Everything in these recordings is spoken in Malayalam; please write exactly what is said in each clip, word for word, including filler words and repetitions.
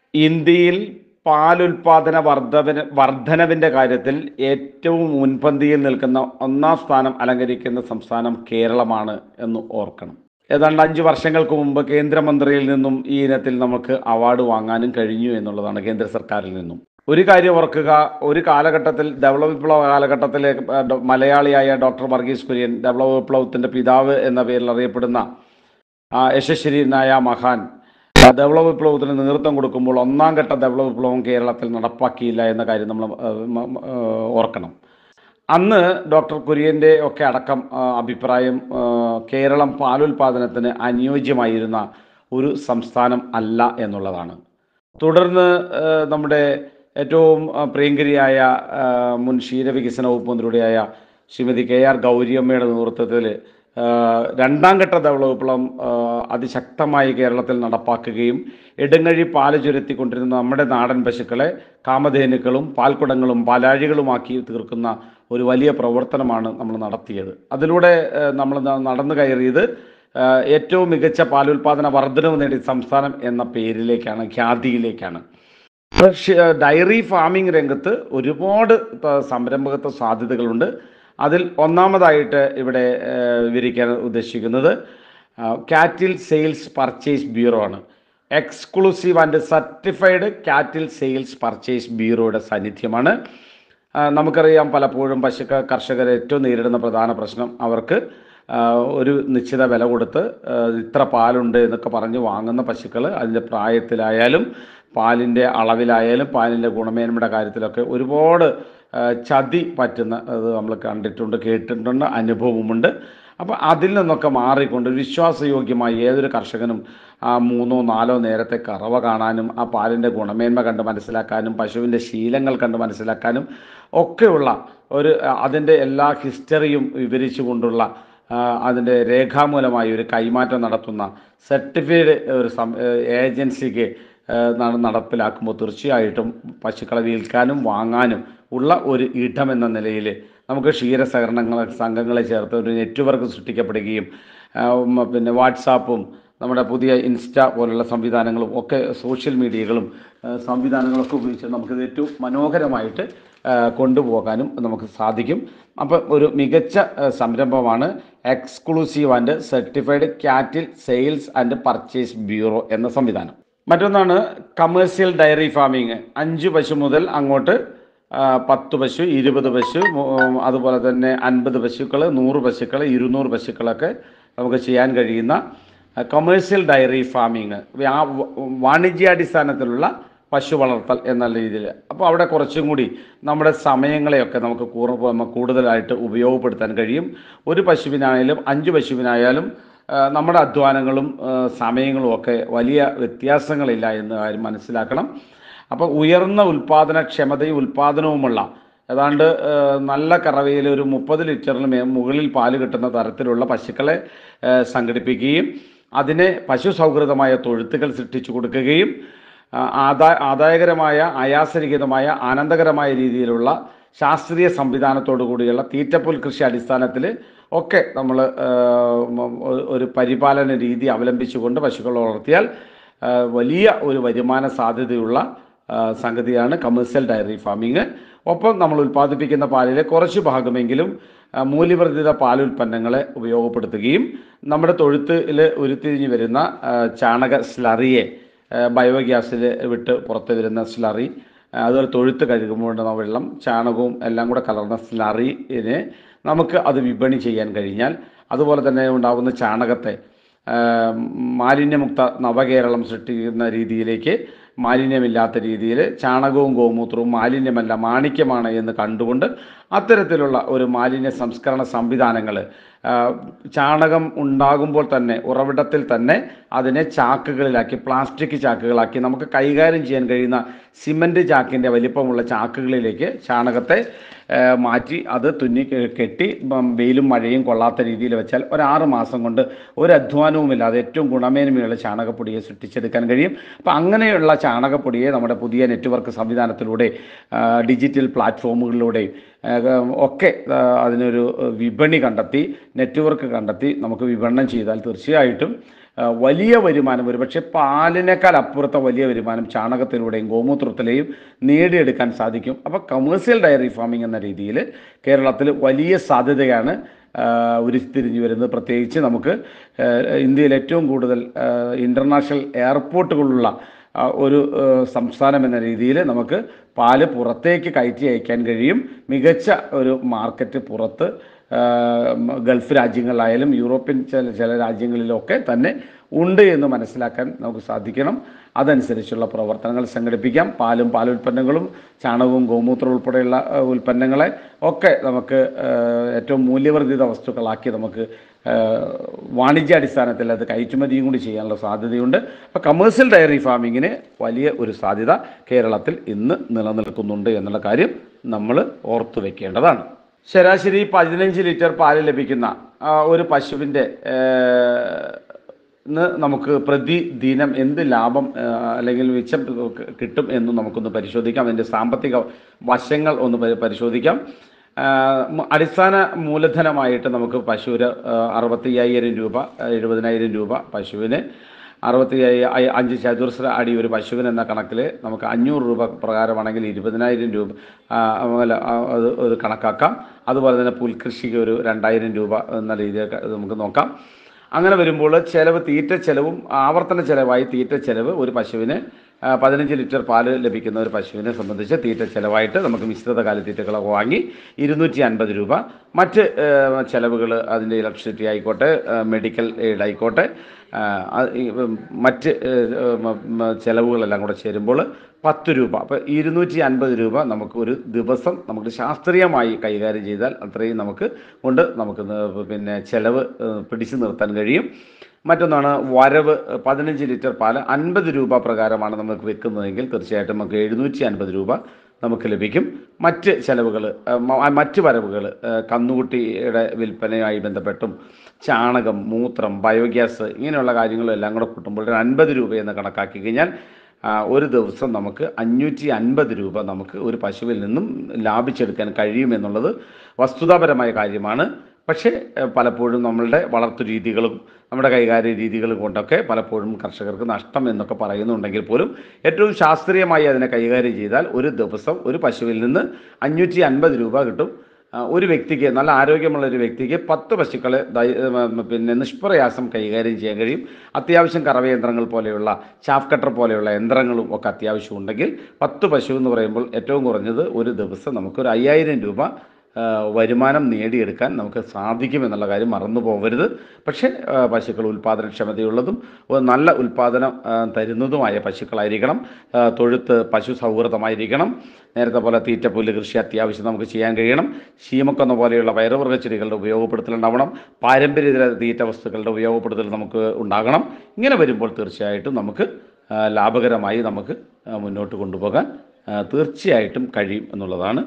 ഇന്ത്യയിൽ പാലുൽപാദന വർദ്ധന വർദ്ധനവിൻ്റെ കാര്യത്തിൽ ഏറ്റവും മുൻപന്തിയിൽ നിൽക്കുന്ന ഒന്നാം സ്ഥാനം അലങ്കരിക്കുന്ന സംസ്ഥാനം കേരളമാണ് എന്ന് ഓർക്കണം. ഏതാണ്ട് അഞ്ച് വർഷങ്ങൾക്ക് മുമ്പ് കേന്ദ്രമന്ത്രിയിൽ നിന്നും ഈ ഇനത്തിൽ നമുക്ക് അവാർഡ് വാങ്ങാനും കഴിഞ്ഞു എന്നുള്ളതാണ്, കേന്ദ്ര സർക്കാരിൽ നിന്നും. ഒരു കാര്യം ഓർക്കുക, ഒരു കാലഘട്ടത്തിൽ ധവള വിപ്ലവ കാലഘട്ടത്തിലെ ഏഹ്, ഡോ- മലയാളിയായ ഡോക്ടർ വർഗീസ് കുര്യൻ, ധവള വിപ്ലവത്തിൻ്റെ പിതാവ് എന്ന പേരിൽ അറിയപ്പെടുന്ന ആ യശസ്വരീനായ മഹാൻ ആ ധവള വിപ്ലവത്തിന് നേതൃത്വം കൊടുക്കുമ്പോൾ ഒന്നാം ഘട്ട ധവള വിപ്ലവം കേരളത്തിൽ നടപ്പാക്കിയില്ല എന്ന കാര്യം നമ്മൾ ഏഹ്, മ- മ- ഏഹ്, ഓർക്കണം. അന്ന് ഡോക്ടർ കുര്യൻ്റെ ഒക്കെ അടക്കം ആ, അഭിപ്രായം ആ, കേരളം പാലുൽപാദനത്തിന് അനുയോജ്യമായിരുന്ന ഒരു സംസ്ഥാനം അല്ല എന്നുള്ളതാണ്. തുടർന്ന് ആ, നമ്മുടെ ഏറ്റവും ആ, പ്രിയങ്കരിയായ ആ, മുൻ ക്ഷീരവികസന വകുപ്പ് മന്ത്രിയുടെയായ ശ്രീമതി കെ ആർ ഗൗരിയമ്മയുടെ നേതൃത്വത്തിൽ ആ, രണ്ടാം ഘട്ട ധവള വിപ്ലവം ആ, അതിശക്തമായി കേരളത്തിൽ നടപ്പാക്കുകയും ഇടങ്ങഴി പാല് ചുരത്തിക്കൊണ്ടിരുന്ന നമ്മുടെ നാടൻ പശുക്കളെ കാമധേനുക്കളും പാൽക്കുടങ്ങളും പാലാഴികളുമാക്കി തീർക്കുന്ന ഒരു വലിയ പ്രവർത്തനമാണ് നമ്മൾ നടത്തിയത്. അതിലൂടെ ആ, നമ്മൾ ന- നടന്നു കയറിയത് ആ, ഏറ്റവും മികച്ച പാലുൽപാദന വർധനവ് നേടിയ സംസ്ഥാനം എന്ന പേരിലേക്കാണ്, ഖ്യാതിയിലേക്കാണ്. പക്ഷേ ഡയറി ഫാമിംഗ് രംഗത്ത് ഒരുപാട് ത- സംരംഭകത്വ സാധ്യതകളുണ്ട്. അതിൽ ഒന്നാമതായിട്ട് ഇവിടെ ഏഹ്, വിവരിക്കാൻ ഉദ്ദേശിക്കുന്നത് കാറ്റിൽ സെയിൽസ് പർച്ചേസ് ബ്യൂറോ ആണ്. Exclusive and certified cattle sales purchase ബ്യൂറോയുടെ സാന്നിധ്യമാണ്. ആ, നമുക്കറിയാം, പലപ്പോഴും പശു കർഷകർ ഏറ്റവും നേരിടുന്ന പ്രധാന പ്രശ്നം അവർക്ക് ആ, ഒരു നിശ്ചിത വില കൊടുത്ത് ആ, ഇത്ര പാലുണ്ട് എന്നൊക്കെ പറഞ്ഞ് വാങ്ങുന്ന പശുക്കൾ അതിൻ്റെ പ്രായത്തിലായാലും പാലിൻ്റെ അളവിലായാലും പാലിൻ്റെ ഗുണമേന്മയുടെ കാര്യത്തിലൊക്കെ ഒരുപാട് ആ, ചതി പറ്റുന്ന അത് നമ്മൾ കണ്ടിട്ടുണ്ട്, കേട്ടിട്ടുണ്ട്, അനുഭവമുണ്ട്. അപ്പോൾ അതിൽ നിന്നൊക്കെ മാറിക്കൊണ്ട് ഒരു വിശ്വാസയോഗ്യമായി ഏതൊരു കർഷകനും ആ മൂന്നോ നാലോ നേരത്തെ കറവ കാണാനും ആ പാലിൻ്റെ ഗുണമേന്മ കണ്ട് മനസ്സിലാക്കാനും പശുവിൻ്റെ ശീലങ്ങൾ കണ്ട് മനസ്സിലാക്കാനും ഒക്കെയുള്ള ഒരു ആ, അതിൻ്റെ എല്ലാ ഹിസ്റ്ററിയും വിവരിച്ചു കൊണ്ടുള്ള ആ, അതിൻ്റെ രേഖാമൂലമായി ഒരു കൈമാറ്റം നടത്തുന്ന സർട്ടിഫൈഡ് ഒരു സം ഏജൻസിക്ക് നട നടപ്പിലാക്കുമ്പോൾ തീർച്ചയായിട്ടും പശുക്കളെ വിൽക്കാനും വാങ്ങാനും ഉള്ള ഒരു ഇടം എന്ന നിലയിൽ നമുക്ക് ക്ഷീര സഹകരണങ്ങൾ സംഘങ്ങളെ ചേർത്ത് ഒരു നെറ്റ്വർക്ക് സൃഷ്ടിക്കപ്പെടുകയും ആ, ഉം, പിന്നെ വാട്സാപ്പും നമ്മുടെ പുതിയ ഇൻസ്റ്റ പോലുള്ള സംവിധാനങ്ങളും ഒക്കെ സോഷ്യൽ മീഡിയകളും ആ, സംവിധാനങ്ങളൊക്കെ ഉപയോഗിച്ച് നമുക്കിത് ഏറ്റവും മനോഹരമായിട്ട് ആ, കൊണ്ടുപോകാനും നമുക്ക് സാധിക്കും. അപ്പം ഒരു മികച്ച ആ, സംരംഭമാണ് exclusive and certified cattle sales and purchase bureau എന്ന സംവിധാനം. മറ്റൊന്നാണ് കമേഴ്സ്യൽ ഡയറി ഫാമിങ്. അഞ്ച് പശു മുതൽ അങ്ങോട്ട് ആ, പത്ത് പശു, ഇരുപത് പശു, മു- അതുപോലെ തന്നെ അൻപത് പശുക്കൾ, നൂറ് പശുക്കൾ, ഇരുന്നൂറ് പശുക്കളൊക്കെ നമുക്ക് ചെയ്യാൻ കഴിയുന്ന കമേഴ്സ്യൽ ഡയറി ഫാമിങ്, വാണിജ്യാടിസ്ഥാനത്തിലുള്ള പശു വളർത്തൽ എന്ന രീതിയിൽ. അപ്പോൾ അവിടെ കുറച്ചും കൂടി നമ്മുടെ സമയങ്ങളെയൊക്കെ നമുക്ക് കൂർ കൂടുതലായിട്ട് ഉപയോഗപ്പെടുത്താൻ കഴിയും. ഒരു പശുവിനായാലും അഞ്ച് പശുവിനായാലും ആ, നമ്മുടെ അധ്വാനങ്ങളും ആ, സമയങ്ങളും ഒക്കെ വലിയ വ്യത്യാസങ്ങളില്ല എന്ന് കാര്യം മനസ്സിലാക്കണം. അപ്പോൾ ഉയർന്ന ഉൽപ്പാദനക്ഷമതയും ഉൽപ്പാദനവുമുള്ള ഏതാണ്ട് ആ, നല്ല കറവയിൽ ഒരു മുപ്പത് ലിറ്ററിന് മേ മുകളിൽ പാല് കിട്ടുന്ന തരത്തിലുള്ള പശുക്കളെ ആ, സംഘടിപ്പിക്കുകയും അതിനെ പശു സൗഹൃദമായ തൊഴുത്തുകൾ സൃഷ്ടിച്ചു കൊടുക്കുകയും ആ, ആദാ ആദായകരമായ ആയാസരഹിതമായ ആനന്ദകരമായ രീതിയിലുള്ള ശാസ്ത്രീയ സംവിധാനത്തോടു കൂടിയുള്ള തീറ്റപ്പുൽ കൃഷി അടിസ്ഥാനത്തിൽ ഒക്കെ നമ്മൾ ഒരു പരിപാലന രീതി അവലംബിച്ചുകൊണ്ട് പശുക്കളെ വളർത്തിയാൽ ആ, വലിയ ഒരു വരുമാന സാധ്യതയുള്ള ആ, സംഗതിയാണ് കമേഴ്സ്യൽ ഡയറി ഫാമിങ്. ഒപ്പം നമ്മൾ ഉൽപ്പാദിപ്പിക്കുന്ന പാലിലെ കുറച്ച് ഭാഗമെങ്കിലും ആ, മൂല്യവർദ്ധിത പാലുൽപ്പന്നങ്ങളെ ഉപയോഗപ്പെടുത്തുകയും നമ്മുടെ തൊഴുത്തിൽ ഉരുത്തിരിഞ്ഞ് വരുന്ന ആ, ചാണക സ്ലറിയെ ആ, ബയോഗ്യാസിൽ വിട്ട് പുറത്ത് വരുന്ന സ്ലറി, ആ, അതുപോലെ തൊഴുത്ത് കഴുകുമ്പോൾ വെള്ളം ചാണകവും എല്ലാം കൂടെ കലർന്ന സ്ലറിനെ നമുക്ക് അത് വിപണി ചെയ്യാൻ കഴിഞ്ഞാൽ, അതുപോലെ തന്നെ ഉണ്ടാകുന്ന ചാണകത്തെ ആ, മാലിന്യമുക്ത നവകേരളം സൃഷ്ടിക്കുന്ന രീതിയിലേക്ക്, മാലിന്യമില്ലാത്ത രീതിയിൽ ചാണകവും ഗോമൂത്രവും മാലിന്യമല്ല മാണിക്യമാണ് എന്ന് കണ്ടുകൊണ്ട് അത്തരത്തിലുള്ള ഒരു മാലിന്യ സംസ്കരണ സംവിധാനങ്ങൾ ചാണകം ഉണ്ടാകുമ്പോൾ തന്നെ ഉറവിടത്തിൽ തന്നെ അതിനെ ചാക്കുകളിലാക്കി, പ്ലാസ്റ്റിക് ചാക്കുകളാക്കി നമുക്ക് കൈകാര്യം ചെയ്യാൻ കഴിയുന്ന സിമൻറ്റ് ചാക്കിൻ്റെ വലിപ്പമുള്ള ചാക്കുകളിലേക്ക് ചാണകത്തെ ആ, മാറ്റി അത് തുന്നി കെ- കെട്ടി ഉം, വെയിലും മഴയും കൊള്ളാത്ത രീതിയിൽ വെച്ചാൽ ഒരു ആറ് മാസം കൊണ്ട് ഒരു അധ്വാനവുമില്ലാതെ ഏറ്റവും ഗുണമേന്മയുള്ള ചാണകപ്പൊടിയെ സൃഷ്ടിച്ചെടുക്കാൻ കഴിയും. അപ്പം അങ്ങനെയുള്ള ചാണകപ്പൊടിയെ നമ്മുടെ പുതിയ നെറ്റ്വർക്ക് സംവിധാനത്തിലൂടെ ആ, ഡിജിറ്റൽ പ്ലാറ്റ്ഫോമുകളിലൂടെ ഒക്കെ അതിനൊരു വിപണി കണ്ടെത്തി, നെറ്റ്വർക്ക് കണ്ടെത്തി നമുക്ക് വിപണനം ചെയ്താൽ തീർച്ചയായിട്ടും വലിയ വരുമാനം, ഒരു പക്ഷേ പാലിനേക്കാൾ അപ്പുറത്തെ വലിയ വരുമാനം ചാണകത്തിലൂടെയും ഗോമൂത്രത്തിലെയും നേടിയെടുക്കാൻ സാധിക്കും. അപ്പോൾ കമേഴ്സ്യൽ ഡയറി ഫാമിംഗ് എന്ന രീതിയിൽ കേരളത്തിൽ വലിയ സാധ്യതയാണ് ഉരുത്തിരിഞ്ഞു വരുന്നത്. പ്രത്യേകിച്ച് നമുക്ക് ഇന്ത്യയിൽ ഏറ്റവും കൂടുതൽ ഇൻ്റർനാഷണൽ എയർപോർട്ടുകളുള്ള ഒരു സംസ്ഥാനം എന്ന രീതിയിൽ നമുക്ക് പാല് പുറത്തേക്ക് കയറ്റി അയക്കാൻ കഴിയും. മികച്ച ഒരു മാർക്കറ്റ് പുറത്ത് ഗൾഫ് രാജ്യങ്ങളിലായാലും യൂറോപ്യൻ ചില ചില രാജ്യങ്ങളിലൊക്കെ തന്നെ ഉണ്ട് എന്ന് മനസ്സിലാക്കാൻ നമുക്ക് സാധിക്കണം. അതനുസരിച്ചുള്ള പ്രവർത്തനങ്ങൾ സംഘടിപ്പിക്കാം. പാലും പാലുൽപ്പന്നങ്ങളും ചാണകവും ഗോമൂത്രം ഉൾപ്പെടെയുള്ള ഉൽപ്പന്നങ്ങളെ ഒക്കെ നമുക്ക് ഏറ്റവും മൂല്യവർദ്ധിത വസ്തുക്കളാക്കി നമുക്ക് വാണിജ്യാടിസ്ഥാനത്തിൽ അത് കയറ്റുമതിയും കൂടി ചെയ്യാനുള്ള സാധ്യതയുണ്ട്. അപ്പോൾ കമേഴ്സ്യൽ ഡയറി ഫാമിങ്ങിന് വലിയ ഒരു സാധ്യത കേരളത്തിൽ ഇന്ന് നിലനിൽക്കുന്നുണ്ട് എന്നുള്ള കാര്യം നമ്മൾ ഓർത്തു വെക്കേണ്ടതാണ്. ശരാശരി പതിനഞ്ച് ലിറ്റർ പാല് ലഭിക്കുന്ന ഒരു പശുവിൻ്റെ നമുക്ക് പ്രതിദിനം എന്ത് ലാഭം അല്ലെങ്കിൽ മിച്ചം കിട്ടും എന്ന് നമുക്കൊന്ന് പരിശോധിക്കാം. അതിൻ്റെ സാമ്പത്തിക വശങ്ങൾ ഒന്ന് പരിശോധിക്കാം. അടിസ്ഥാന മൂലധനമായിട്ട് നമുക്ക് പശുവിന് അറുപത്തി അയ്യായിരം രൂപ എഴുപതിനായിരം രൂപ പശുവിന് അറുപത്തി അഞ്ച് ചതുരശ്ര അടി ഒരു പശുവിന് എന്ന കണക്കിൽ നമുക്ക് അഞ്ഞൂറ് രൂപ പ്രകാരമാണെങ്കിൽ ഇരുപതിനായിരം രൂപ അല്ല അത് ഒരു കണക്കാക്കാം. അതുപോലെ തന്നെ പുൽകൃഷിക്ക് ഒരു രണ്ടായിരം രൂപ എന്ന രീതിയിൽ നമുക്ക് നോക്കാം. അങ്ങനെ വരുമ്പോൾ ചിലവ്, തീറ്റ ചിലവും ആവർത്തന ചിലവായി തീറ്റ ചിലവ് ഒരു പശുവിന് പതിനഞ്ച് ലിറ്റർ പാല് ലഭിക്കുന്ന ഒരു പശുവിനെ സംബന്ധിച്ച് തീറ്റ ചിലവായിട്ട് നമുക്ക് മിശ്രിത കാലിത്തീറ്റകളൊക്കെ വാങ്ങി ഇരുന്നൂറ്റി അൻപത് രൂപ. മറ്റ് ചിലവുകൾ അതിൻ്റെ ഇലക്ട്രിസിറ്റി ആയിക്കോട്ടെ, മെഡിക്കൽ എയ്ഡ് ആയിക്കോട്ടെ, മറ്റ് ചിലവുകളെല്ലാം കൂടെ ചേരുമ്പോൾ പത്ത് രൂപ. അപ്പോൾ ഇരുന്നൂറ്റി അൻപത് രൂപ നമുക്ക് ഒരു ദിവസം നമുക്ക് ശാസ്ത്രീയമായി കൈകാര്യം ചെയ്താൽ അത്രയും നമുക്ക് കൊണ്ട് നമുക്ക് പിന്നെ ചിലവ് പിടിച്ചു നിർത്താൻ കഴിയും. മറ്റൊന്നാണ് വരവ്. പതിനഞ്ച് ലിറ്റർ പാല് അൻപത് രൂപ പ്രകാരമാണ് നമുക്ക് വെക്കുന്നതെങ്കിൽ തീർച്ചയായിട്ടും നമുക്ക് എഴുന്നൂറ്റി അൻപത് രൂപ നമുക്ക് ലഭിക്കും. മറ്റ് ചിലവുകൾ, മറ്റ് വരവുകൾ കന്നുകുട്ടിയുടെ വിൽപ്പനയുമായി ബന്ധപ്പെട്ടും ചാണകം, മൂത്രം, ബയോഗ്യാസ് ഇങ്ങനെയുള്ള കാര്യങ്ങളെല്ലാം കൂടെ കൂട്ടുമ്പോൾ ഒരു അൻപത് രൂപയെന്ന് കണക്കാക്കി കഴിഞ്ഞാൽ ഒരു ദിവസം നമുക്ക് അഞ്ഞൂറ്റി അൻപത് രൂപ നമുക്ക് ഒരു പശുവിൽ നിന്നും ലാഭിച്ചെടുക്കാൻ കഴിയുമെന്നുള്ളത് വസ്തുതാപരമായ കാര്യമാണ്. പക്ഷേ പലപ്പോഴും നമ്മളുടെ വളർത്തു രീതികളും നമ്മുടെ കൈകാര്യ രീതികളും കൊണ്ടൊക്കെ പലപ്പോഴും കർഷകർക്ക് നഷ്ടം എന്നൊക്കെ പറയുന്നുണ്ടെങ്കിൽ പോലും ഏറ്റവും ശാസ്ത്രീയമായി അതിനെ കൈകാര്യം ചെയ്താൽ ഒരു ദിവസം ഒരു പശുവിൽ നിന്ന് അഞ്ഞൂറ്റി അൻപത് രൂപ കിട്ടും. ഒരു വ്യക്തിക്ക്, നല്ല ആരോഗ്യമുള്ള ഒരു വ്യക്തിക്ക് പത്ത് പശുക്കളെ പിന്നെ നിഷ്പ്രയാസം കൈകാര്യം ചെയ്യാൻ കഴിയും. അത്യാവശ്യം കറവയന്ത്രങ്ങൾ പോലെയുള്ള ചാഫ് കട്ടർ പോലെയുള്ള യന്ത്രങ്ങളും ഒക്കെ അത്യാവശ്യം ഉണ്ടെങ്കിൽ പത്ത് പശു എന്ന് പറയുമ്പോൾ ഏറ്റവും കുറഞ്ഞത് ഒരു ദിവസം നമുക്കൊരു അയ്യായിരം രൂപ വരുമാനം നേടിയെടുക്കാൻ നമുക്ക് സാധിക്കുമെന്നുള്ള കാര്യം മറന്നു പോകരുത്. പക്ഷേ പശുക്കൾ ഉൽപ്പാദനക്ഷമതയുള്ളതും നല്ല ഉൽപ്പാദനം തരുന്നതുമായ പശുക്കളായിരിക്കണം. തൊഴുത്ത് പശു സൗഹൃദമായിരിക്കണം. നേരത്തെ പോലെ തീറ്റ, പുല്ല് കൃഷി അത്യാവശ്യം നമുക്ക് ചെയ്യാൻ കഴിയണം. ശീമക്കൊന്ന പോലെയുള്ള പയറുവർഗ്ഗ ചെടികളുടെ ഉപയോഗപ്പെടുത്തലുണ്ടാവണം. പാരമ്പര്യ തീറ്റ വസ്തുക്കളുടെ ഉപയോഗപ്പെടുത്തൽ നമുക്ക് ഉണ്ടാകണം. ഇങ്ങനെ വരുമ്പോൾ തീർച്ചയായിട്ടും നമുക്ക് ലാഭകരമായി നമുക്ക് മുന്നോട്ട് കൊണ്ടുപോകാൻ തീർച്ചയായിട്ടും കഴിയും എന്നുള്ളതാണ്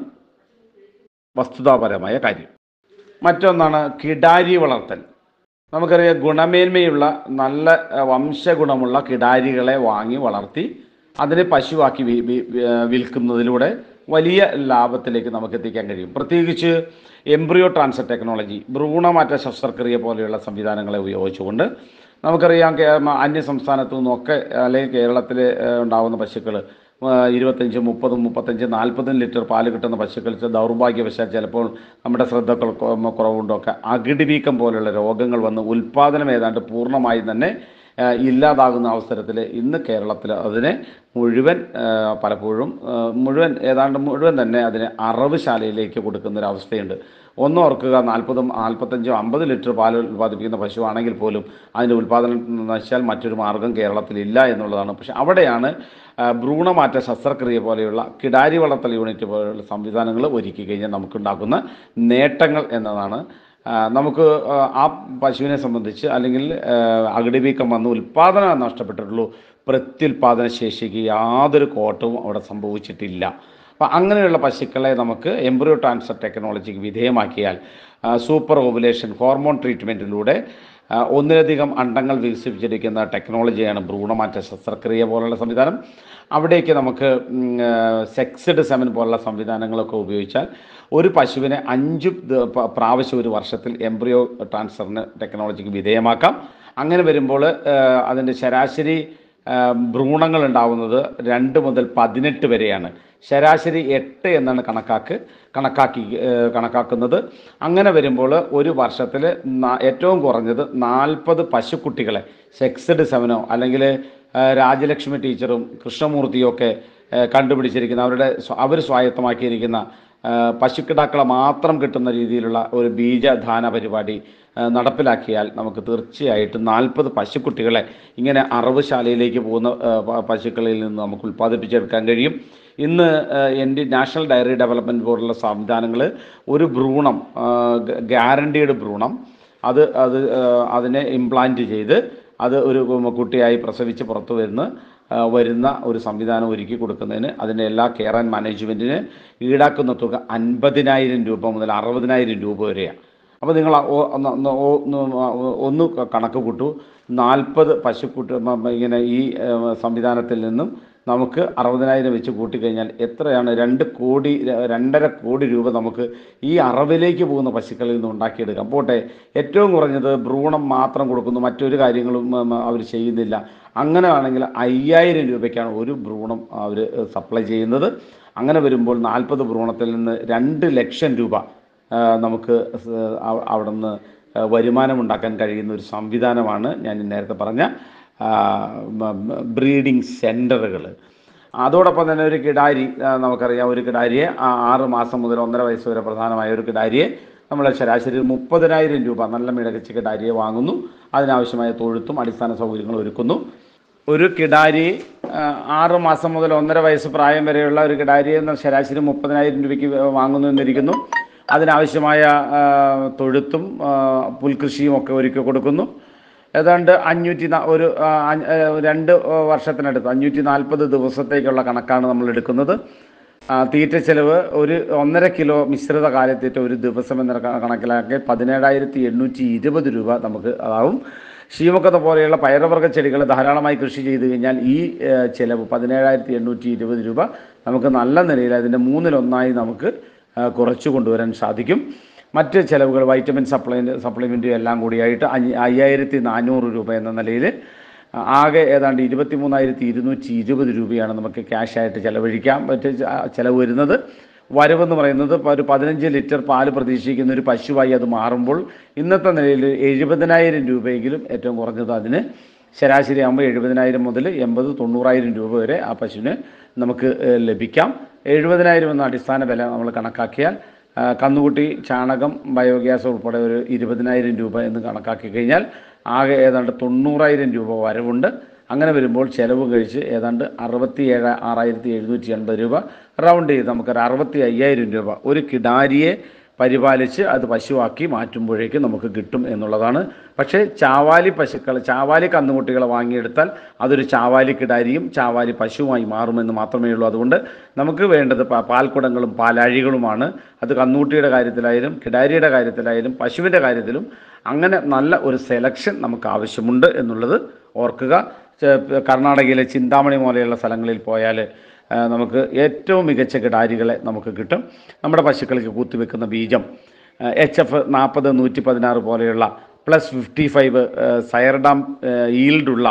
വസ്തുതാപരമായ കാര്യം. മറ്റൊന്നാണ് കിടാരി വളർത്തൽ. നമുക്കറിയാം, ഗുണമേന്മയുള്ള നല്ല വംശഗുണമുള്ള കിടാരികളെ വാങ്ങി വളർത്തി അതിനെ പശുവാക്കി വിൽക്കുന്നതിലൂടെ വലിയ ലാഭത്തിലേക്ക് നമുക്ക് എത്തിക്കാൻ കഴിയും. പ്രത്യേകിച്ച് എംബ്രിയോ ട്രാൻസ്ഫർ ടെക്നോളജി, ഭ്രൂണമാറ്റ ശസ്ത്രക്രിയ പോലെയുള്ള സംവിധാനങ്ങളെ ഉപയോഗിച്ചുകൊണ്ട് നമുക്കറിയാം അന്യ സംസ്ഥാനത്തു നിന്നൊക്കെ അല്ലെങ്കിൽ കേരളത്തിൽ ഉണ്ടാകുന്ന പശുക്കൾ ഇരുപത്തഞ്ച് മുപ്പതും മുപ്പത്തഞ്ച് നാൽപ്പതും ലിറ്റർ പാല് കിട്ടുന്ന പശുക്കൾ ദൗർഭാഗ്യവശാൽ ചിലപ്പോൾ നമ്മുടെ ശ്രദ്ധകൾ കുറവുകൊണ്ടൊക്കെ അകിടി വീക്കം പോലെയുള്ള രോഗങ്ങൾ വന്ന് ഉൽപ്പാദനം ഏതാണ്ട് പൂർണ്ണമായും തന്നെ ഇല്ലാതാകുന്ന അവസരത്തിൽ ഇന്ന് കേരളത്തിൽ അതിനെ മുഴുവൻ പലപ്പോഴും മുഴുവൻ ഏതാണ്ട് മുഴുവൻ തന്നെ അതിനെ അറവുശാലയിലേക്ക് കൊടുക്കുന്നൊരവസ്ഥയുണ്ട്. ഒന്ന് ഓർക്കുക, നാൽപ്പതും നാൽപ്പത്തഞ്ചും അമ്പത് ലിറ്റർ പാൽ ഉൽപ്പാദിപ്പിക്കുന്ന പശുവാണെങ്കിൽ പോലും അതിൻ്റെ ഉൽപ്പാദനം നശിച്ചാൽ മറ്റൊരു മാർഗം കേരളത്തിലില്ല എന്നുള്ളതാണ്. പക്ഷേ അവിടെയാണ് ഭ്രൂണമാറ്റ ശസ്ത്രക്രിയ പോലെയുള്ള കിടാരി വളർത്തൽ യൂണിറ്റ് പോലെയുള്ള സംവിധാനങ്ങൾ ഒരുക്കി കഴിഞ്ഞാൽ നമുക്കുണ്ടാക്കുന്ന നേട്ടങ്ങൾ എന്നതാണ്. നമുക്ക് ആ പശുവിനെ സംബന്ധിച്ച് അല്ലെങ്കിൽ അകിടി വീക്കം വന്ന് ഉൽപ്പാദനം നഷ്ടപ്പെട്ടിട്ടുള്ളൂ, പ്രത്യുൽപാദന ശേഷിക്ക് യാതൊരു കോട്ടവും അവിടെ സംഭവിച്ചിട്ടില്ല. അപ്പോൾ അങ്ങനെയുള്ള പശുക്കളെ നമുക്ക് എംബ്രിയോ ട്രാൻസ്ഫർ ടെക്നോളജിക്ക് വിധേയമാക്കിയാൽ സൂപ്പർ ഓവുലേഷൻ ഹോർമോൺ ട്രീറ്റ്മെൻറ്റിലൂടെ ഒന്നിലധികം അണ്ടങ്ങൾ വികസിപ്പിച്ചിരിക്കുന്ന ടെക്നോളജിയാണ് ഭ്രൂണമാറ്റ ശസ്ത്രക്രിയ പോലുള്ള സംവിധാനം. അവിടേക്ക് നമുക്ക് സെക്സ്ഡ് സെമൻ പോലുള്ള സംവിധാനങ്ങളൊക്കെ ഉപയോഗിച്ചാൽ ഒരു പശുവിനെ അഞ്ച് പ്രാവശ്യം ഒരു വർഷത്തിൽ എംബ്രിയോ ട്രാൻസ്ഫറിന് ടെക്നോളജിക്ക് വിധേയമാക്കാം. അങ്ങനെ വരുമ്പോൾ അതിൻ്റെ ശരാശരി ഭ്രൂണങ്ങൾ ഉണ്ടാവുന്നത് രണ്ട് മുതൽ പതിനെട്ട് വരെയാണ്. ശരാശരി എട്ട് എന്നാണ് കണക്കാക്ക് കണക്കാക്കി കണക്കാക്കുന്നത്. അങ്ങനെ വരുമ്പോൾ ഒരു വർഷത്തിൽ ഏറ്റവും കുറഞ്ഞത് നാൽപ്പത് പശുക്കുട്ടികളെ സെക്സ്ഡ് സെവനോ അല്ലെങ്കിൽ രാജലക്ഷ്മി ടീച്ചറും കൃഷ്ണമൂർത്തിയും ഒക്കെ കണ്ടുപിടിച്ചിരിക്കുന്ന അവരുടെ അവർ സ്വായത്തമാക്കിയിരിക്കുന്ന പശുക്കിടാക്കളെ മാത്രം കിട്ടുന്ന രീതിയിലുള്ള ഒരു ബീജദാന പരിപാടി നടപ്പിലാക്കിയാൽ നമുക്ക് തീർച്ചയായിട്ടും നാൽപ്പത് പശുക്കുട്ടികളെ ഇങ്ങനെ അറവുശാലയിലേക്ക് പോകുന്ന പശുക്കളിൽ നിന്ന് നമുക്ക് ഉൽപ്പാദിപ്പിച്ചെടുക്കാൻ കഴിയും. ഇന്ന് എൻ്റെ നാഷണൽ ഡയറി ഡെവലപ്മെൻറ്റ് ബോർഡുള്ള സംവിധാനങ്ങൾ ഒരു ഭ്രൂണം ഗ്യാരണ്ടീഡ് ഭ്രൂണം അത് അത് അതിനെ ഇംപ്ലാന്റ് ചെയ്ത് അത് ഒരു കുട്ടിയായി പ്രസവിച്ച് പുറത്തു വരുന്ന വരുന്ന ഒരു സംവിധാനം ഒരുക്കി കൊടുക്കുന്നതിന് അതിൻ്റെ എല്ലാ കെയർ ആൻഡ് മാനേജ്മെൻറ്റിന് ഈടാക്കുന്ന തുക അൻപതിനായിരം രൂപ മുതൽ അറുപതിനായിരം രൂപ വരെയാണ്. അപ്പോൾ നിങ്ങൾ ഒന്ന് കണക്ക് കൂട്ടു, നാൽപ്പത് പശുക്കുട്ടി ഇങ്ങനെ ഈ സംവിധാനത്തിൽ നിന്നും നമുക്ക് അറുപതിനായിരം വെച്ച് കൂട്ടിക്കഴിഞ്ഞാൽ എത്രയാണ്? രണ്ട് കോടി രണ്ടര കോടി രൂപ നമുക്ക് ഈ അറവിലേക്ക് പോകുന്ന പശുക്കളിൽ നിന്ന് ഉണ്ടാക്കിയെടുക്കാം. പോട്ടെ, ഏറ്റവും കുറഞ്ഞത് ഭ്രൂണം മാത്രം കൊടുക്കുന്നു, മറ്റൊരു കാര്യങ്ങളും അവർ ചെയ്യുന്നില്ല. അങ്ങനെ ആണെങ്കിൽ അയ്യായിരം രൂപയ്ക്കാണ് ഒരു ഭ്രൂണം അവർ സപ്ലൈ ചെയ്യുന്നത്. അങ്ങനെ വരുമ്പോൾ നാൽപ്പത് ഭ്രൂണത്തിൽ നിന്ന് രണ്ട് ലക്ഷം രൂപ നമുക്ക് അവിടെ നിന്ന് വരുമാനമുണ്ടാക്കാൻ കഴിയുന്ന ഒരു സംവിധാനമാണ് ഞാൻ നേരത്തെ പറഞ്ഞ ബ്രീഡിംഗ് സെൻറ്ററുകൾ. അതോടൊപ്പം തന്നെ ഒരു കിടാരി നമുക്കറിയാം. ഒരു കിടാരിയെ ആറ് മാസം മുതൽ ഒന്നര വയസ്സ് വരെ പ്രധാനമായ ഒരു കിടാരിയെ നമ്മൾ ശരാശരി മുപ്പതിനായിരം രൂപ നല്ല മികച്ച കിടാരിയെ വാങ്ങുന്നു. അതിനാവശ്യമായ തൊഴുത്തും അടിസ്ഥാന സൗകര്യങ്ങളും ഒരുക്കുന്നു. ഒരു കിടാരി ആറ് മാസം മുതൽ ഒന്നര വയസ്സ് പ്രായം വരെയുള്ള ഒരു കിടാരിയെ ശരാശരി മുപ്പതിനായിരം രൂപയ്ക്ക് വാങ്ങുന്നു എന്നിരിക്കുന്നു. അതിനാവശ്യമായ തൊഴുത്തും പുൽകൃഷിയും ഒക്കെ ഒരുക്കി കൊടുക്കുന്നു. ഏതാണ്ട് അഞ്ഞൂറ്റി ഒരു രണ്ട് വർഷത്തിനടുത്ത് അഞ്ഞൂറ്റി നാൽപ്പത് ദിവസത്തേക്കുള്ള കണക്കാണ് നമ്മൾ എടുക്കുന്നത്. തീറ്റ ചെലവ് ഒരു ഒന്നര കിലോ മിശ്രിത കാലിത്തീറ്റ ഒരു ദിവസം എന്ന കണക്കിലാക്കി പതിനേഴായിരത്തി എണ്ണൂറ്റി ഇരുപത് രൂപ നമുക്ക് അതാവും. ശീമക്കത പോലെയുള്ള പയറുവർഗ്ഗ ചെടികൾ ധാരാളമായി കൃഷി ചെയ്ത് കഴിഞ്ഞാൽ ഈ ചിലവ് പതിനേഴായിരത്തി എണ്ണൂറ്റി ഇരുപത് രൂപ നമുക്ക് നല്ല നിലയിൽ അതിൻ്റെ മൂന്നിലൊന്നായി നമുക്ക് കുറച്ചു കൊണ്ടുവരാൻ സാധിക്കും. മറ്റ് ചിലവുകൾ വൈറ്റമിൻ സപ്ലൈ സപ്ലിമെൻറ്റും എല്ലാം കൂടിയായിട്ട് അയ്യായിരത്തി നാനൂറ് രൂപ എന്ന നിലയിൽ ആകെ ഏതാണ്ട് ഇരുപത്തി മൂന്നായിരത്തി ഇരുന്നൂറ്റി ഇരുപത് രൂപയാണ് നമുക്ക് ക്യാഷായിട്ട് ചിലവഴിക്കാൻ പറ്റ ചിലവ് വരുന്നത്. വരവെന്ന് പറയുന്നത് ഒരു പതിനഞ്ച് ലിറ്റർ പാല് പ്രതീക്ഷിക്കുന്ന ഒരു പശുവായി അത് മാറുമ്പോൾ ഇന്നത്തെ നിലയിൽ എഴുപതിനായിരം രൂപയെങ്കിലും ഏറ്റവും കുറഞ്ഞത് അതിന് ശരാശരി ആകുമ്പോൾ എഴുപതിനായിരം മുതൽ എൺപത് തൊണ്ണൂറായിരം രൂപ വരെ ആ പശുവിന് നമുക്ക് ലഭിക്കാം. എഴുപതിനായിരം എന്ന അടിസ്ഥാന വില നമ്മൾ കണക്കാക്കിയാൽ കന്നുകുട്ടി ചാണകം ബയോഗ്യാസ് ഉൾപ്പെടെ ഒരു ഇരുപതിനായിരം രൂപ എന്ന് കണക്കാക്കി കഴിഞ്ഞാൽ ആകെ ഏതാണ്ട് തൊണ്ണൂറായിരം രൂപ വരവുണ്ട്. അങ്ങനെ വരുമ്പോൾ ചിലവ് കഴിച്ച് ഏതാണ്ട് അറുപത്തി ഏഴ് ആറായിരത്തി എഴുന്നൂറ്റി എൺപത് രൂപ റൗണ്ട് ചെയ്ത് നമുക്കൊരു അറുപത്തി അയ്യായിരം രൂപ ഒരു കിടാരിയെ പരിപാലിച്ച് അത് പശുവാക്കി മാറ്റുമ്പോഴേക്ക് നമുക്ക് കിട്ടും എന്നുള്ളതാണ്. പക്ഷേ ചാവാലി പശുക്കൾ ചാവാലി കന്നുകുട്ടികളെ വാങ്ങിയെടുത്താൽ അതൊരു ചാവാലി കിടാരിയും ചാവാലി പശുവുമായി മാറുമെന്ന് മാത്രമേ ഉള്ളൂ. അതുകൊണ്ട് നമുക്ക് വേണ്ടത് പാൽക്കുടങ്ങളും പാലാഴികളുമാണ്. അത് കന്നുകുട്ടിയുടെ കാര്യത്തിലായാലും കിടാരിയുടെ കാര്യത്തിലായാലും പശുവിൻ്റെ കാര്യത്തിലും അങ്ങനെ നല്ല ഒരു സെലക്ഷൻ നമുക്ക് ആവശ്യമുണ്ട് എന്നുള്ളത് ഓർക്കുക. കർണാടകയിലെ ചിന്താമണി പോലെയുള്ള സ്ഥലങ്ങളിൽ പോയാൽ നമുക്ക് ഏറ്റവും മികച്ച കിടാരികളെ നമുക്ക് കിട്ടും. നമ്മുടെ പശുക്കൾക്ക് കൂത്തിവെക്കുന്ന ബീജം എച്ച് എഫ് നാൽപ്പത് നൂറ്റി പതിനാറ് പോലെയുള്ള പ്ലസ് ഫിഫ്റ്റി ഫൈവ് സയർഡാം ഈൽഡുള്ള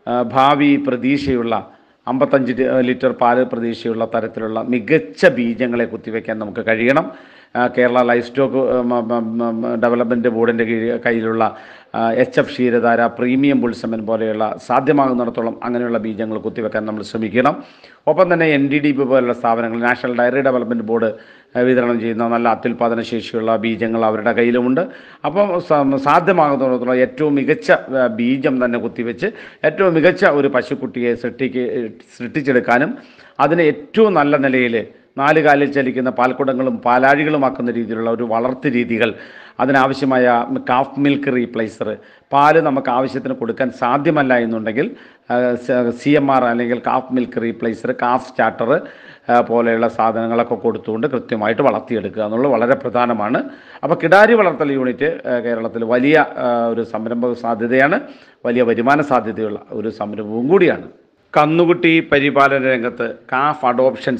ഭാവി പ്രതീക്ഷയുള്ള അമ്പത്തഞ്ച് ലിറ്റർ പാല് പ്രതീക്ഷയുള്ള തരത്തിലുള്ള മികച്ച ബീജങ്ങളെ കുത്തിവെക്കാൻ നമുക്ക് കഴിയണം. കേരള ലൈഫ് സ്റ്റോക്ക് ഡെവലപ്മെൻറ്റ് ബോർഡിൻ്റെ കീഴിൽ കയ്യിലുള്ള H F Ksheeradhara premium bull semen പോലെയുള്ള സാധ്യമാകുന്നിടത്തോളം അങ്ങനെയുള്ള ബീജങ്ങൾ കുത്തിവെക്കാൻ നമ്മൾ ശ്രമിക്കണം. ഒപ്പം തന്നെ എൻ ഡി ഡി ബി പോലുള്ള സ്ഥാപനങ്ങൾ നാഷണൽ ഡയറി ഡെവലപ്മെൻറ്റ് ബോർഡ് വിതരണം ചെയ്യുന്ന നല്ല അത്യുൽപാദന ശേഷിയുള്ള ബീജങ്ങൾ അവരുടെ കയ്യിലുമുണ്ട്. അപ്പം സാധ്യമാകുന്നിടത്തോളം ഏറ്റവും മികച്ച ബീജം തന്നെ കുത്തിവെച്ച് ഏറ്റവും മികച്ച ഒരു പശുക്കുട്ടിയെ സൃഷ്ടിക്ക് സൃഷ്ടിച്ചെടുക്കാനും അതിനെ ഏറ്റവും നല്ല നിലയിൽ നാല് കാലിൽ ചലിക്കുന്ന പാൽക്കുടങ്ങളും പാലാഴികളുമാക്കുന്ന രീതിയിലുള്ള ഒരു വളർത്തു രീതികൾ, അതിനാവശ്യമായ കാഫ് മിൽക്ക് റീപ്ലേസർ, പാല് നമുക്ക് ആവശ്യത്തിന് കൊടുക്കാൻ സാധ്യമല്ല എന്നുണ്ടെങ്കിൽ സി എം ആർ അല്ലെങ്കിൽ calf milk replacer, calf starter പോലെയുള്ള സാധനങ്ങളൊക്കെ കൊടുത്തുകൊണ്ട് കൃത്യമായിട്ട് വളർത്തിയെടുക്കുക എന്നുള്ളത് വളരെ പ്രധാനമാണ്. അപ്പോൾ കിടാരി വളർത്തൽ യൂണിറ്റ് കേരളത്തിൽ വലിയ ഒരു സംരംഭ സാധ്യതയാണ്, വലിയ വരുമാന സാധ്യതയുള്ള ഒരു സംരംഭവും കൂടിയാണ്. കന്നുകുട്ടി പരിപാലന രംഗത്ത് കാഫ് അഡോപ്ഷൻ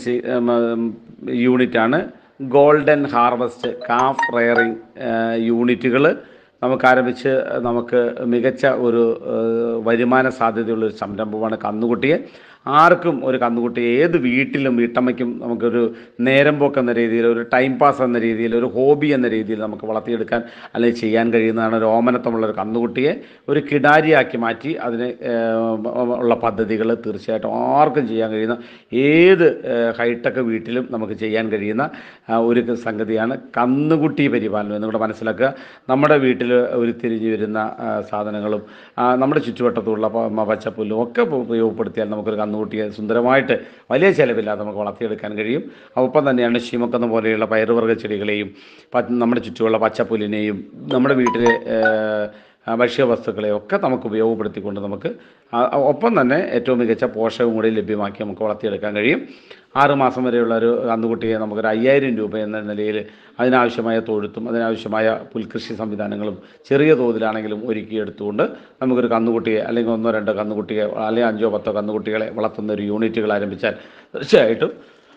യൂണിറ്റാണ് ഗോൾഡൻ ഹാർവസ്റ്റ് കാഫ് റെയറിംഗ് യൂണിറ്റുകൾ നമുക്ക് ആരംഭിച്ച് നമുക്ക് മികച്ച ഒരു വരുമാന സാധ്യതയുള്ളൊരു സംരംഭമാണ് കന്നുകുട്ടിയെ. ആർക്കും ഒരു കന്നുകുട്ടി ഏത് വീട്ടിലും വീട്ടമ്മയ്ക്കും നമുക്കൊരു നേരം പോക്ക് എന്ന രീതിയിൽ, ഒരു ടൈം പാസ് എന്ന രീതിയിൽ, ഒരു ഹോബി എന്ന രീതിയിൽ നമുക്ക് വളർത്തിയെടുക്കാൻ അല്ലെങ്കിൽ ചെയ്യാൻ കഴിയുന്നതാണ്. ഒരു ഓമനത്വമുള്ളൊരു കന്നുകുട്ടിയെ ഒരു കിടാരിയാക്കി മാറ്റി അതിന് ഉള്ള പദ്ധതികൾ തീർച്ചയായിട്ടും ആർക്കും ചെയ്യാൻ കഴിയുന്ന, ഏത് ഹൈടെക് വീട്ടിലും നമുക്ക് ചെയ്യാൻ കഴിയുന്ന ഒരു സംഗതിയാണ് കന്നുകുട്ടി പരിപാലനം എന്നിവിടെ മനസ്സിലാക്കുക. നമ്മുടെ വീട്ടിൽ ഉരുത്തിരിഞ്ഞ് വരുന്ന സാധനങ്ങളും നമ്മുടെ ചുറ്റുവട്ടത്തുള്ള പച്ചപ്പുല്ലും ഒക്കെ ഉപയോഗപ്പെടുത്തിയാൽ നമുക്കൊരു കന്നുകുട്ടിയെ സുന്ദരമായിട്ട് വലിയ ചിലവില്ലാതെ നമുക്ക് വളർത്തിയെടുക്കാൻ കഴിയും. ഒപ്പം തന്നെയാണ് ശീമക്കൊന്ന പോലെയുള്ള പയറുവർഗ്ഗ ചെടികളെയും നമ്മുടെ ചുറ്റുമുള്ള പച്ചപ്പുല്ലിനെയും നമ്മുടെ വീട്ടിലെ ഭക്ഷ്യവസ്തുക്കളെയും ഒക്കെ നമുക്ക് ഉപയോഗപ്പെടുത്തിക്കൊണ്ട് നമുക്ക് ഒപ്പം തന്നെ ഏറ്റവും മികച്ച പോഷകവും കൂടി ലഭ്യമാക്കി നമുക്ക് വളർത്തിയെടുക്കാൻ കഴിയും. ആറുമാസം വരെയുള്ള ഒരു കന്നുകുട്ടിയെ നമുക്കൊരു അയ്യായിരം രൂപ എന്ന നിലയിൽ അതിനാവശ്യമായ തൊഴുത്തും അതിനാവശ്യമായ പുൽകൃഷി സംവിധാനങ്ങളും ചെറിയ തോതിലാണെങ്കിലും ഒരുക്കിയെടുത്തുകൊണ്ട് നമുക്കൊരു കന്നുകുട്ടിയെ അല്ലെങ്കിൽ ഒന്നോ രണ്ടോ കന്നുകുട്ടിയെ അല്ലെങ്കിൽ അഞ്ചോ പത്തോ കന്നുകുട്ടികളെ വളർത്തുന്ന ഒരു യൂണിറ്റുകൾ ആരംഭിച്ചാൽ തീർച്ചയായിട്ടും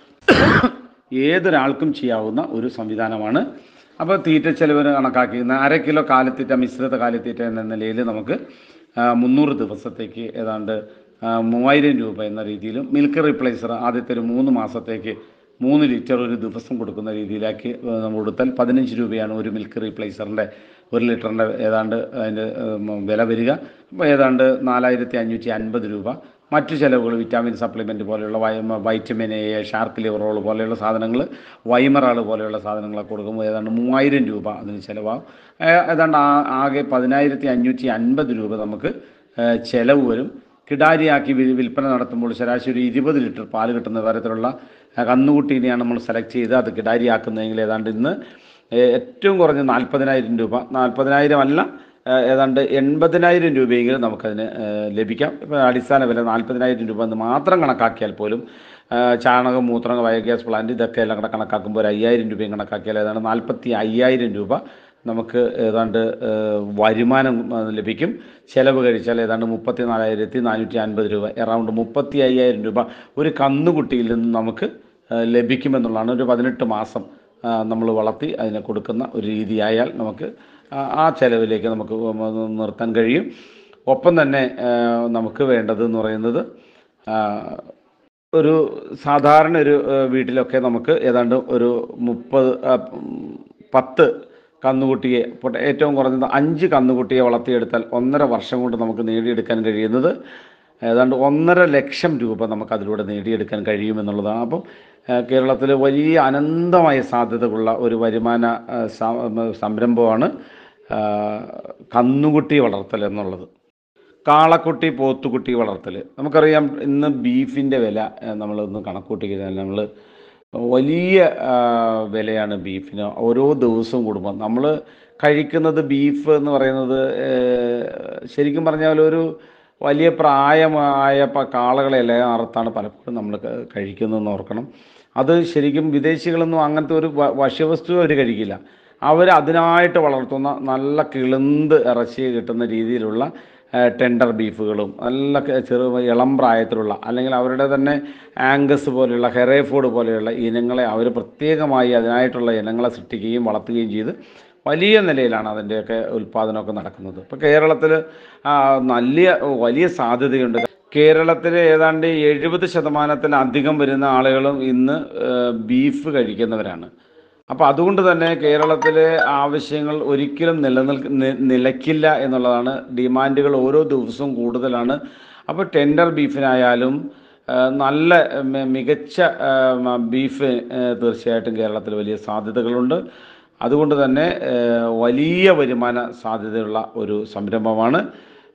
ഏതൊരാൾക്കും ചെയ്യാവുന്ന ഒരു സംവിധാനമാണ്. അപ്പോൾ തീറ്റ ചെലവിന് കണക്കാക്കിയിരുന്ന അര കിലോ കാലിത്തീറ്റ, മിശ്രിത കാലിത്തീറ്റ എന്ന നിലയിൽ നമുക്ക് മുന്നൂറ് ദിവസത്തേക്ക് ഏതാണ്ട് മൂവായിരം രൂപ എന്ന രീതിയിലും, മിൽക്ക് റീപ്ലേസർ ആദ്യത്തെ ഒരു മൂന്ന് മാസത്തേക്ക് മൂന്ന് ലിറ്റർ ഒരു ദിവസം കൊടുക്കുന്ന രീതിയിലാക്കി നമ്മൾ കൊടുത്താൽ പതിനഞ്ച് രൂപയാണ് ഒരു മിൽക്ക് റീപ്ലേസറിൻ്റെ ഒരു ലിറ്ററിൻ്റെ ഏതാണ്ട് അതിൻ്റെ വില വരിക. അപ്പോൾ ഏതാണ്ട് നാലായിരത്തി അഞ്ഞൂറ്റി അൻപത് രൂപ. മറ്റു ചിലവുകൾ വിറ്റാമിൻ സപ്ലിമെൻറ്റ് പോലെയുള്ള vitamin A, shark liver oil പോലെയുള്ള സാധനങ്ങൾ, വൈമറാൾ പോലെയുള്ള സാധനങ്ങളൊക്കെ കൊടുക്കുമ്പോൾ ഏതാണ്ട് മൂവായിരം രൂപ അതിന് ചിലവാകും. ഏതാണ്ട് ആകെ പതിനായിരത്തി അഞ്ഞൂറ്റി അൻപത് രൂപ നമുക്ക് ചിലവ് വരും. കിടാരിയാക്കി വിൽപ്പന നടത്തുമ്പോൾ ശരാശരി ഇരുപത് ലിറ്റർ പാല് കിട്ടുന്ന തരത്തിലുള്ള കന്നുകുട്ടീനെയാണ് നമ്മൾ സെലക്ട് ചെയ്ത് അത് കിടാരിയാക്കുന്നതെങ്കിൽ ഏതാണ്ട് ഇന്ന് ഏറ്റവും കുറഞ്ഞ നാൽപ്പതിനായിരം രൂപ, നാൽപ്പതിനായിരം അല്ല ഏതാണ്ട് എൺപതിനായിരം രൂപയെങ്കിലും നമുക്കതിന് ലഭിക്കാം. ഇപ്പോൾ അടിസ്ഥാന വില നാൽപ്പതിനായിരം രൂപ എന്ന് മാത്രം കണക്കാക്കിയാൽ പോലും ചാണകം, മൂത്രം, ബയോഗ്യാസ് പ്ലാന്റ് ഇതൊക്കെ എല്ലാം കൂടെ കണക്കാക്കുമ്പോൾ ഒരു അയ്യായിരം രൂപയും കണക്കാക്കിയാൽ ഏതാണ്ട് നാൽപ്പത്തി അയ്യായിരം രൂപ നമുക്ക് ഏതാണ്ട് വരുമാനം ലഭിക്കും. ചിലവ് കഴിച്ചാൽ ഏതാണ്ട് മുപ്പത്തി നാലായിരത്തി നാനൂറ്റി അൻപത് രൂപ, എറൗണ്ട് മുപ്പത്തി അയ്യായിരം രൂപ ഒരു കന്നുകുട്ടിയിൽ നിന്ന് നമുക്ക് ലഭിക്കുമെന്നുള്ളതാണ്. ഒരു പതിനെട്ട് മാസം നമ്മൾ വളർത്തി അതിനെ കൊടുക്കുന്ന ഒരു രീതിയായാൽ നമുക്ക് ആ ചിലവിലേക്ക് നമുക്ക് നിർത്താൻ കഴിയും. ഒപ്പം തന്നെ നമുക്ക് വേണ്ടതെന്ന് പറയുന്നത് ഒരു സാധാരണ ഒരു വീട്ടിലൊക്കെ നമുക്ക് ഏതാണ്ട് ഒരു മുപ്പത് പത്ത് കന്നുകുട്ടിയെ, ഏറ്റവും കുറഞ്ഞത് അഞ്ച് കന്നുകുട്ടിയെ വളർത്തിയെടുത്താൽ ഒന്നര വർഷം കൊണ്ട് നമുക്ക് നേടിയെടുക്കാൻ കഴിയുന്നത് ഏതാണ്ട് ഒന്നര ലക്ഷം രൂപ നമുക്കതിലൂടെ നേടിയെടുക്കാൻ കഴിയുമെന്നുള്ളതാണ്. അപ്പം കേരളത്തിൽ വലിയ അനന്തമായ സാധ്യതകളുള്ള ഒരു വരുമാന സംരംഭമാണ് കന്നുകുട്ടി വളർത്തൽ എന്നുള്ളത്. കാളക്കുട്ടി, പോത്തുകുട്ടി വളർത്തൽ നമുക്കറിയാം. ഇന്ന് ബീഫിൻ്റെ വില നമ്മളൊന്ന് കണക്കൂട്ടി കഴിഞ്ഞാൽ നമ്മൾ വലിയ വിലയാണ് ബീഫിന്. ഓരോ ദിവസവും കൂടുമ്പോൾ നമ്മൾ കഴിക്കുന്നത് ബീഫ് എന്ന് പറയുന്നത് ശരിക്കും പറഞ്ഞാൽ ഒരു വലിയ പ്രായമായ കാളകളെല്ലാം അറുത്താണ് പലപ്പോഴും നമ്മൾ കഴിക്കുന്നതെന്ന് ഓർക്കണം. അത് ശരിക്കും വിദേശികളൊന്നും അങ്ങനത്തെ ഒരു ഭക്ഷ്യവസ്തു അവർ കഴിക്കില്ല. അവർ അതിനായിട്ട് വളർത്തുന്ന നല്ല കിളുന്ത് ഇറച്ചി കിട്ടുന്ന രീതിയിലുള്ള ടെൻഡർ ബീഫുകളും നല്ല ചെറു ഇളം പ്രായത്തിലുള്ള അല്ലെങ്കിൽ അവരുടെ തന്നെ ആംഗസ് പോലെയുള്ള ഹെറേഫോർഡ് പോലെയുള്ള ഇനങ്ങളെ അവർ പ്രത്യേകമായി അതിനായിട്ടുള്ള ഇനങ്ങളെ സൃഷ്ടിക്കുകയും വളർത്തുകയും ചെയ്ത് വലിയ നിലയിലാണ് അതിൻ്റെയൊക്കെ ഉൽപ്പാദനമൊക്കെ നടക്കുന്നത്. ഇപ്പോൾ കേരളത്തിൽ നല്ല വലിയ സാധ്യതയുണ്ട്. കേരളത്തിൽ ഏതാണ്ട് എഴുപത് ശതമാനത്തിലധികം വരുന്ന ആളുകളും ഇന്ന് ബീഫ് കഴിക്കുന്നവരാണ്. അപ്പോൾ അതുകൊണ്ട് തന്നെ കേരളത്തിലെ ആവശ്യങ്ങൾ ഒരിക്കലും നിലനിൽക്ക നിലയ്ക്കില്ല എന്നുള്ളതാണ്. ഡിമാൻഡുകൾ ഓരോ ദിവസവും കൂടുതലാണ്. അപ്പോൾ ടെൻഡർ ബീഫിനായാലും നല്ല മികച്ച ബീഫ് തീർച്ചയായിട്ടും കേരളത്തിൽ വലിയ സാധ്യതകളുണ്ട്. അതുകൊണ്ട് തന്നെ വലിയ വരുമാന സാധ്യതയുള്ള ഒരു സംരംഭമാണ്.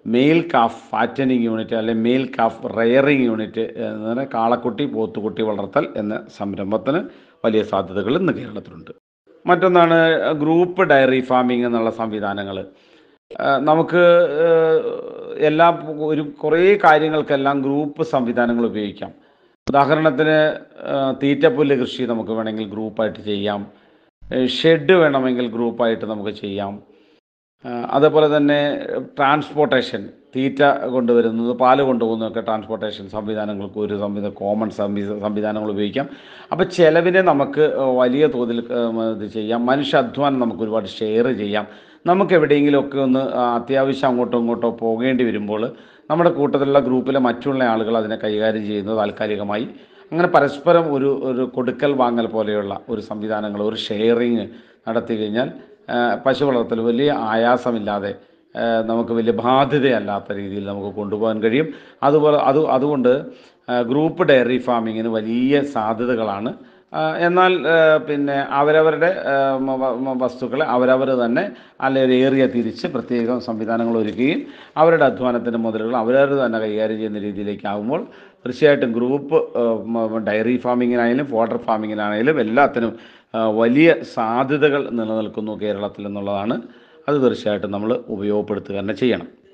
മെയിൽ കാഫ് ഫാറ്റനിങ് യൂണിറ്റ് അല്ലെങ്കിൽ മെയിൽ കാഫ് റെയറിങ് യൂണിറ്റ് എന്ന് പറഞ്ഞാൽ കാളക്കുട്ടി പോത്തുകുട്ടി വളർത്തൽ എന്ന സംരംഭത്തിന് വലിയ സാധ്യതകൾ ഇന്ന് കേരളത്തിലുണ്ട്. മറ്റൊന്നാണ് ഗ്രൂപ്പ് ഡയറി ഫാമിംഗ് എന്നുള്ള സംവിധാനങ്ങൾ. നമുക്ക് എല്ലാ ഒരു കുറേ കാര്യങ്ങൾക്കെല്ലാം ഗ്രൂപ്പ് സംവിധാനങ്ങൾ ഉപയോഗിക്കാം. ഉദാഹരണത്തിന് തീറ്റപ്പുല്ല് കൃഷി നമുക്ക് വേണമെങ്കിൽ ഗ്രൂപ്പായിട്ട് ചെയ്യാം. ഷെഡ് വേണമെങ്കിൽ ഗ്രൂപ്പായിട്ട് നമുക്ക് ചെയ്യാം. അതേപോലെ തന്നെ ട്രാൻസ്പോർട്ടേഷൻ, തീറ്റ കൊണ്ടുവരുന്നത് പാല് കൊണ്ടുപോകുന്നതൊക്കെ ട്രാൻസ്പോർട്ടേഷൻ സംവിധാനങ്ങൾക്ക് ഒരു സംവിധാനം കോമൺ സംവി സംവിധാനങ്ങൾ ഉപയോഗിക്കാം. അപ്പോൾ ചിലവിനെ നമുക്ക് വലിയ തോതിൽ ഇത് ചെയ്യാം. മനുഷ്യ അധ്വാനം നമുക്ക് ഒരുപാട് ഷെയർ ചെയ്യാം. നമുക്ക് എവിടെയെങ്കിലുമൊക്കെ ഒന്ന് അത്യാവശ്യം അങ്ങോട്ടോ ഇങ്ങോട്ടോ പോകേണ്ടി വരുമ്പോൾ നമ്മുടെ കൂട്ടത്തിലുള്ള ഗ്രൂപ്പിലെ മറ്റുള്ള ആളുകൾ അതിനെ കൈകാര്യം ചെയ്യുന്നത് താൽക്കാലികമായി. അങ്ങനെ പരസ്പരം ഒരു ഒരു കൊടുക്കൽ വാങ്ങൽ പോലെയുള്ള ഒരു സംവിധാനങ്ങൾ, ഒരു ഷെയറിങ് നടത്തി കഴിഞ്ഞാൽ പശു വളർത്തൽ വലിയ ആയാസമില്ലാതെ നമുക്ക് വലിയ ബാധ്യതയല്ലാത്ത രീതിയിൽ നമുക്ക് കൊണ്ടുപോകാൻ കഴിയും. അതുപോലെ അത് അതുകൊണ്ട് ഗ്രൂപ്പ് ഡയറി ഫാമിങ്ങിന് വലിയ സാധ്യതകളാണ്. എന്നാൽ പിന്നെ അവരവരുടെ വസ്തുക്കളെ അവരവർ തന്നെ അല്ലെങ്കിൽ ഒരു ഏരിയ തിരിച്ച് പ്രത്യേകം സംവിധാനങ്ങൾ ഒരുക്കുകയും അവരുടെ അധ്വാനത്തിൻ്റെ മുതലുകൾ അവരവർ തന്നെ കൈകാര്യം ചെയ്യുന്ന രീതിയിലേക്കാകുമ്പോൾ തീർച്ചയായിട്ടും ഗ്രൂപ്പ് ഡയറി ഫാമിങ്ങിനായാലും ഫോഡർ ഫാമിങ്ങിനായാലും എല്ലാത്തിനും വലിയ സാധ്യതകൾ നിലനിൽക്കുന്നു കേരളത്തിൽ എന്നുള്ളതാണ്. അത് തീർച്ചയായിട്ടും നമ്മൾ ഉപയോഗപ്പെടുത്തുക തന്നെ ചെയ്യണം.